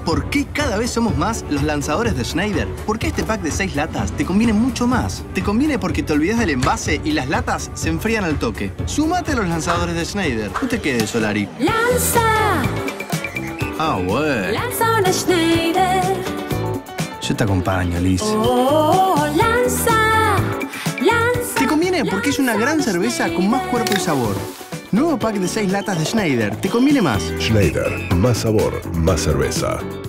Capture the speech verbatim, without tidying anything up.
por qué cada vez somos más los lanzadores de Schneider? Porque este pack de seis latas te conviene mucho más. Te conviene porque te olvidas del envase y las latas se enfrían al toque. Sumate a los lanzadores de Schneider. No te quedes, Solari. Lanza. Ah, bueno. Lanza una Schneider. Yo te acompaño, Liz. Oh, lanza. Lanza. Te conviene porque es una gran cerveza con más cuerpo y sabor. Nuevo pack de seis latas de Schneider. Te conviene más. Schneider. Más sabor, más cerveza.